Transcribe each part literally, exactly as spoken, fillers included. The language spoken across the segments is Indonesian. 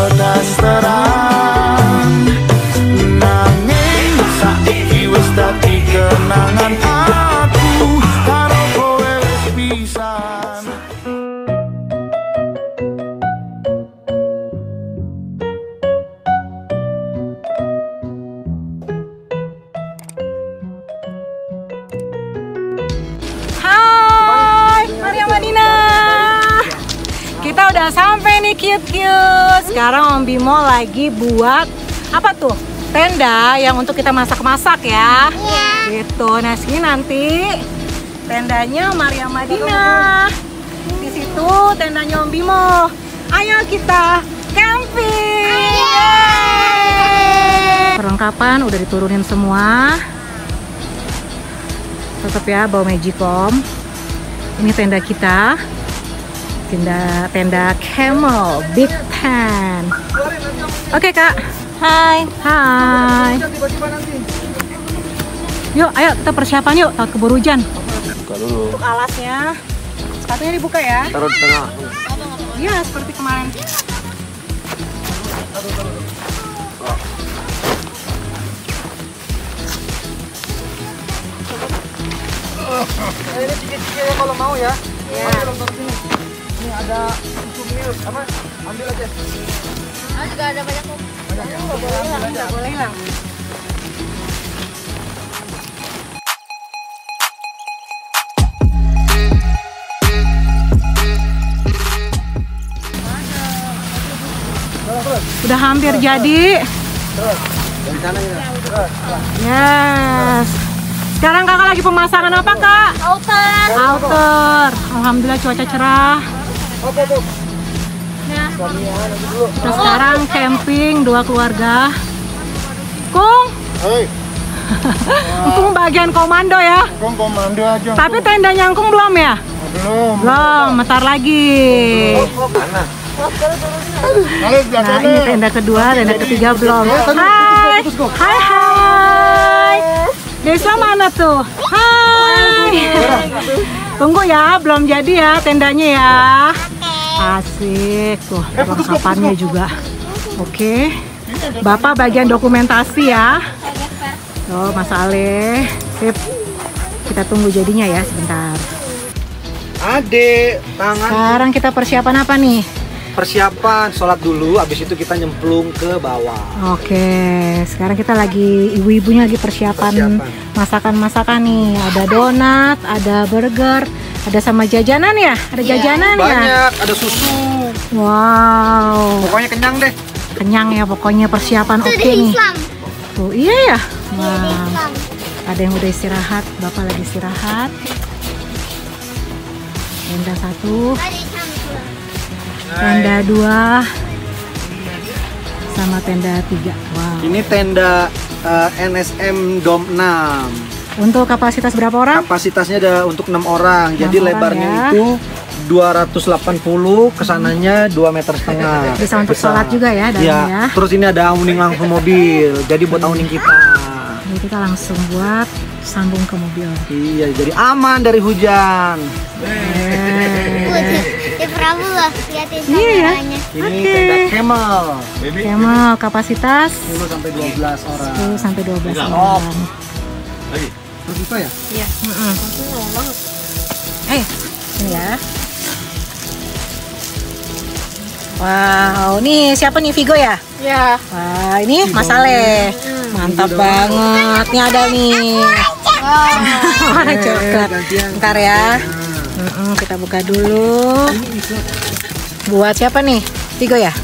welas terang. Nanging saiki wis dadi kenangan aku karo kowe wis pisan. Hai, Maria Madina. Kita udah sampai nih cute-cute. Sekarang Om Bimo lagi buat apa tuh? Tenda yang untuk kita masak-masak ya. Iya. Gitu. Nah, sini nanti tendanya Maria Madina. Di situ tendanya Om Bimo. Ayo kita camping. Yeay. Perlengkapan udah diturunin semua. Tetap ya bawa magicom. Ini tenda kita. Tenda tenda camel big tent. Oke kak. Hai. Hai. Yuk, ayo kita persiapan yuk. Takut keburu hujan. Buka dulu. Untuk alasnya, sepatunya dibuka ya. Taruh di tengah. Iya, seperti kemarin. Ini cicil-cicilnya kalau mau ya. Ya. Ini ada souvenir apa? Ambil aja. Oh, juga ada banyak kok. Banyak ya. Nggak boleh hilang, nggak boleh hilang. Udah hampir jadi. Yes. Sekarang kakak lagi pemasangan apa kak? Outer. Outer. Alhamdulillah cuaca cerah. Kita sekarang camping dua keluarga. Kung, Hei, Kung bagian komando ya. Kong komando aja. Tapi tenda nyangkung belum ya? Belum. Belum, bentar lagi. Mana? Nah ini tenda kedua, tenda ketiga belum. Hai, hai hai. Desla mana tuh? Hai. Tunggu ya, belum jadi ya tendanya ya. Asik tuh, perlengkapannya juga. Oke. Bapak bagian dokumentasi ya. Tuh Mas Ale. Sip. Kita tunggu jadinya ya sebentar. Adek, tangan. Sekarang kita persiapan apa nih? Persiapan sholat dulu, habis itu kita nyemplung ke bawah. Oke, sekarang kita lagi ibu-ibunya lagi persiapan Persiapan. masakan-masakan nih. Ada donat, ada burger, ada sama jajanan ya? Ada jajanan ya? Banyak, ada susu. Wow, Pokoknya kenyang deh. kenyang ya pokoknya persiapan Itu oke di nih. Islam. Tuh, iya ya. Di Wow. Islam. Ada yang udah istirahat, Bapak lagi istirahat. Tenda satu, Ada Islam pula. tenda dua, sama tenda tiga. Wow. Ini tenda eh, N S M Dom enam. Untuk kapasitas berapa orang? Kapasitasnya ada untuk enam orang. Jadi Enam orang lebarnya ya. itu dua ratus delapan puluh, kesananya dua meter setengah. Bisa untuk sholat juga ya dalamnya Iya. ya. Terus ini ada awning langsung mobil. Jadi buat awning kita. Jadi kita langsung buat sambung ke mobil. Iya, jadi aman dari hujan. Eh, Di perahu loh, liatin Iya ya. kameranya. Ini Oke. tenda camel. Camel kapasitas sepuluh sampai dua belas orang. sepuluh sampai dua belas Oh. orang. Terus itu ya? Iya. Eh, ini ya. Wow, nih siapa nih Vigo ya? Ya. Wah, ini Mas Ale. Mantap banget. Nih ada nih. Warna coklat. Bentar ya. Mm-mm, kita buka dulu. Buat siapa nih? Vigo ya?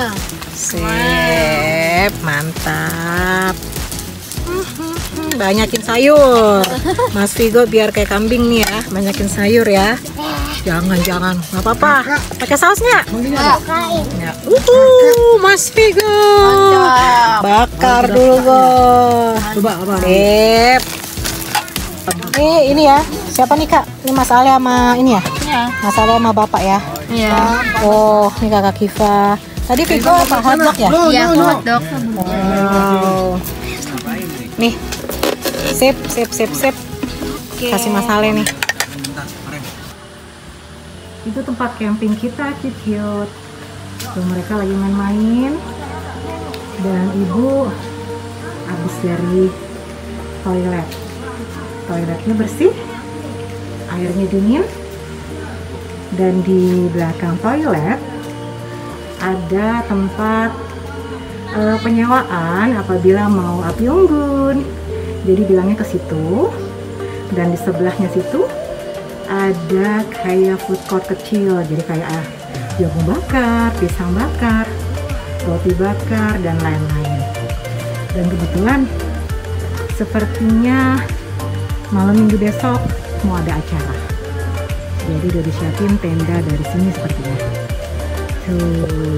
Sip, mantap. Banyakin sayur, Mas Vigo biar kayak kambing nih ya, banyakin sayur ya. Jangan jangan, nggak apa-apa. Pakai saus nggak? Nggak. Uhuh, Mas Vigo. Bakar dulu go. Coba apa? Sip. Ini ini ya. Siapa nih kak? Ini Mas Ale sama ini ya? Iya. Mas Ale sama bapak ya? Iya. Oh, ini kakak Kiva. Tadi Vigo apa hotdog ya? Iya, hotdog. Wow. Nih. Sip, sip, sip, sip. Kasih Mas Ale nih. Itu tempat camping kita, cute. Tuh mereka lagi main-main. Dan ibu habis dari toilet. Toiletnya bersih, airnya dingin. Dan di belakang toilet ada tempat uh, penyewaan apabila mau api unggun. Jadi bilangnya ke situ. Dan di sebelahnya situ ada kayak food court kecil. Jadi kayak ah, jagung bakar, pisang bakar, roti bakar, dan lain-lain. Dan kebetulan sepertinya malam minggu besok mau ada acara. Jadi udah disiapin tenda dari sini sepertinya. Tuh.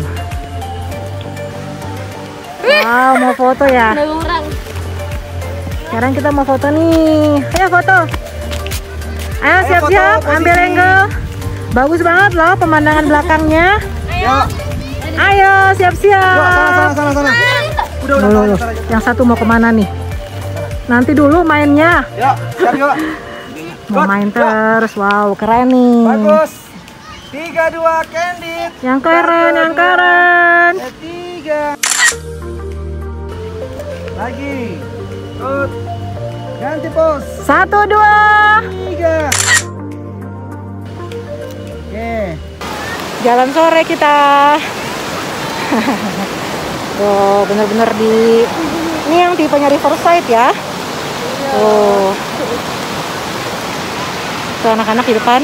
Wow, mau foto ya? Ada orang. Sekarang kita mau foto nih. Ayo foto. Ayo siap-siap, ambil angle. Bagus banget loh pemandangan belakangnya. Ayo. Ayo siap-siap. Sana, sana, sana, sana. Udah, udah, Loh, udah, loh. sana. Yang satu mau kemana nih? Nanti dulu mainnya. Yuk, siap yuk. Mau main terus. Wow, keren nih. Bagus. Tiga, dua, candid. Yang keren, Satu, yang dua, keren. eh, Tiga. Lagi. Tut. Ganti pose. Satu, dua. Tiga. Oke. Jalan sore kita. Tuh, bener-bener di... Ini yang tipenya Riverside ya. Tuh. Tuh anak-anak di depan.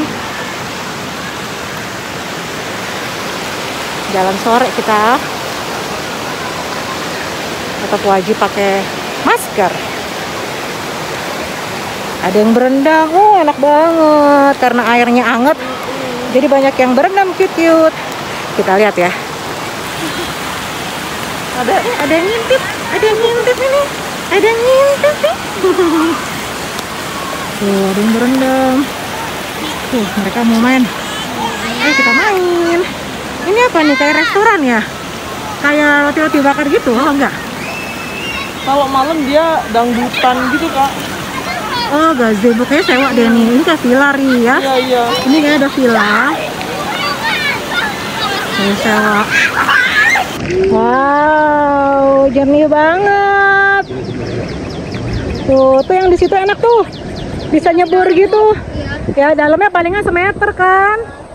Jalan sore kita. Tetap wajib pakai masker. Ada yang berendam. Oh, enak banget karena airnya anget. Jadi banyak yang berendam, cute-cute. Kita lihat ya. Ada eh, ada yang ngintip, ada yang ngintip ini. Ada yang ngintip nih. Tuh, ada yang berendam. Tuh, mereka mau main. Ayo kita main. Ini apa nih? Kayak restoran ya? Kayak roti-roti bakar gitu, oh enggak? Kalau malam dia dangdutan gitu kak. Oh, gazebo kayaknya sewa deh nih. Ini kayak villa Ri ya. Iya iya. Ini kayak ada villa. Kayak sewa. Wow, jernih banget. Tuh, tuh yang di situ enak tuh. Bisa nyebur gitu. Ya, dalamnya palingan semeter kan.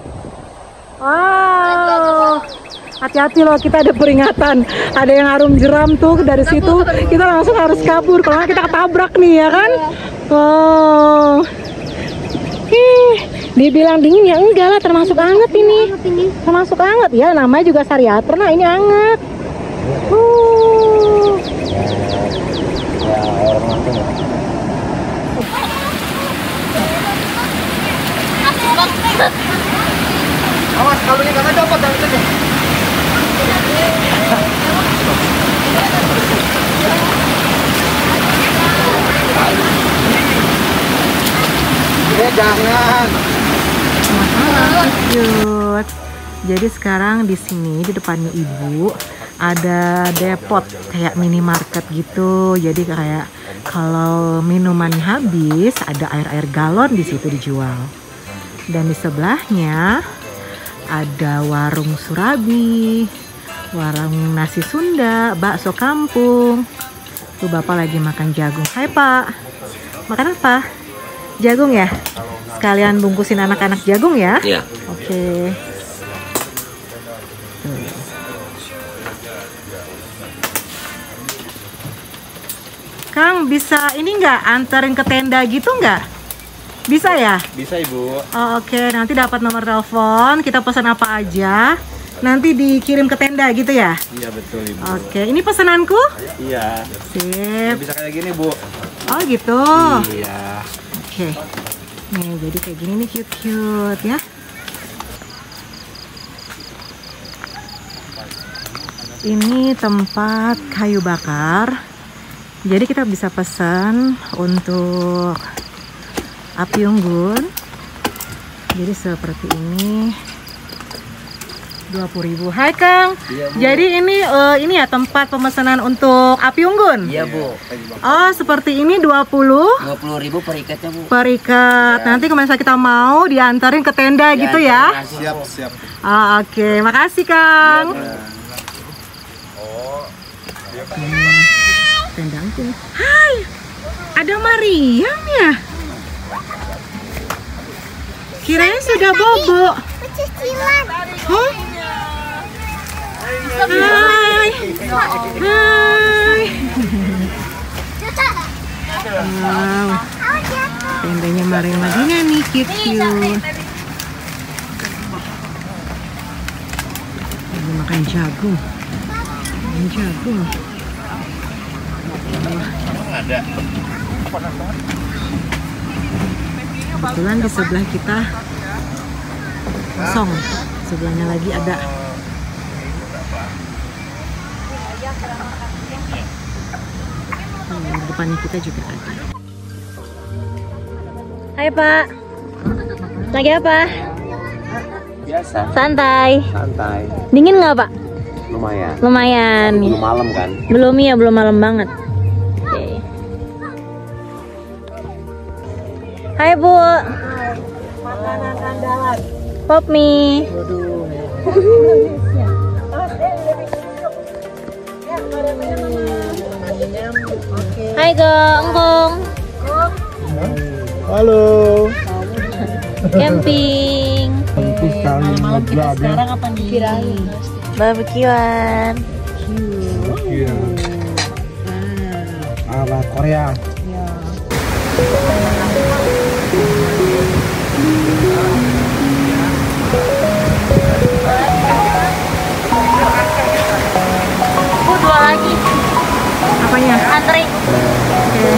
Wow. Hati-hati loh, kita ada peringatan. Ada yang harum jeram tuh dari situ. Kita langsung harus kabur. Kalau nggak kita ketabrak nih ya kan. Oh. Ih, dibilang dingin ya enggak lah, termasuk anget ini. Termasuk anget ya, namanya juga Sariater. Nah, ini anget. Uh. Awas, kalau ini kakak dapat dari sini. Eh, jangan. Cute. Jadi sekarang di sini di depannya ibu ada depot kayak minimarket gitu. Jadi kayak kalau minumannya habis ada air-air galon di situ dijual. Dan di sebelahnya ada warung surabi, warung nasi Sunda, bakso kampung. Tuh bapak lagi makan jagung. Hai pak, makan apa? Jagung ya? Sekalian bungkusin anak-anak jagung ya? Iya. Oke. Tuh. Kang, bisa ini nggak anterin ke tenda gitu nggak? Bisa ya? Bisa ibu. Oh, oke, nanti dapat nomor telepon, kita pesan apa aja, nanti dikirim ke tenda gitu ya? Iya betul ibu. Oke, ini pesananku? Iya. Sip. Bisa kayak gini bu. Oh gitu. Iya. Oke. Nih, jadi kayak gini nih cute-cute ya. Ini tempat kayu bakar. Jadi kita bisa pesan untuk api unggun. Jadi seperti ini. dua puluh ribu. Hai Kang. Iya, jadi ini uh, ini ya tempat pemesanan untuk api unggun? Iya Bu. Oh seperti ini dua puluh ribu per ikatnya Bu. Per ikat. Ya. Nanti kalau misalnya kita mau diantarin ke tenda ya, gitu ya? Siap, siap. Oh, oke, okay. Makasih Kang. Ya, oh, hmm. Tenda unggun. Hai, ada Mariam ya? Kirain sudah bobo. Cicilan. Huh? Hai. Hai. Wow. Tendanya Mariam Madinah nih, cute. Lagi makan jagung. Makan jagung. Ada. Kebetulan di sebelah kita kosong, sebelahnya lagi ada. Hmm, di depannya kita juga ada. Hai Pak, lagi apa? Biasa. Santai. Santai. Dingin nggak Pak? Lumayan. Lumayan. Belum malam kan? Belum ya, belum malam banget. Oke. Hai Bu. Makanan andalan. Pop mie. Hai Gong. Halo. Camping. Malam kita sekarang apa nih? Barbekyuan. Iya. Ala Korea. Bu, dua lagi. Apanya? Antri. Oke.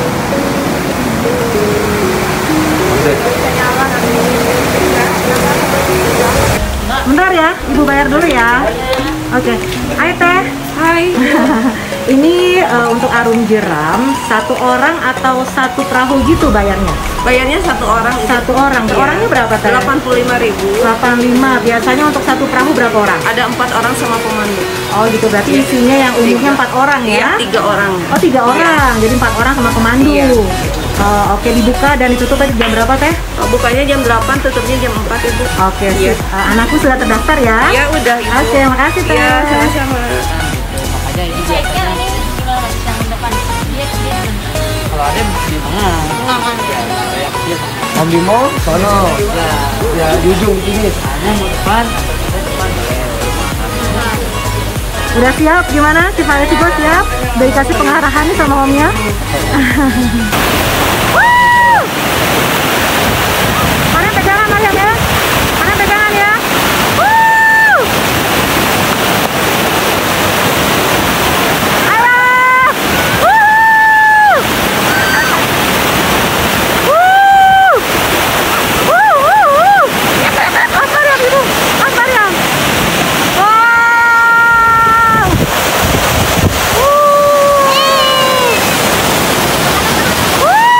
Bentar ya, Ibu bayar dulu ya. Oke. Hai Teh. Hai. Ini uh, untuk Arum Jeram, satu orang atau satu perahu gitu bayarnya? Bayarnya satu orang. Satu orang. Iya. Orangnya berapa Teh? delapan puluh lima ribu. delapan puluh lima. Biasanya untuk satu perahu berapa orang? Ada empat orang sama pemandu. Oh gitu, berarti Iya. isinya yang umumnya empat orang ya? Iya, tiga orang. Oh tiga Iya. orang, jadi empat orang sama pemandu. Iya. Oh, oke, dibuka dan ditutup tadi jam berapa Teh? Oh, bukanya jam delapan, tutupnya jam empat Ibu. Oke, Iya. sip. Uh, anakku sudah terdaftar ya? Iya udah Ibu. Oke, makasih Teh. Iya, sama-sama. Kalau ada di tengah. Om Bimo, sono. Ya, di ujung sini. Ada mau depan. Udah siap? Gimana? Si Pak Etibo siap? Udah dikasih pengarahan nih sama omnya? Wuh! Mana pegangan Mariam ya? Mana pegangan ya? Wuh! Alah! Wuh! Wuh! Wuh, wuh, wuh! Mas Mariam, Ibu! Mas Mariam! Wow! Wuh! Wuh!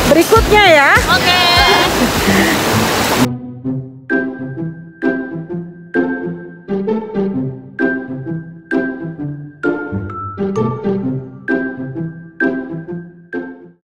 berikutnya ya. Oke.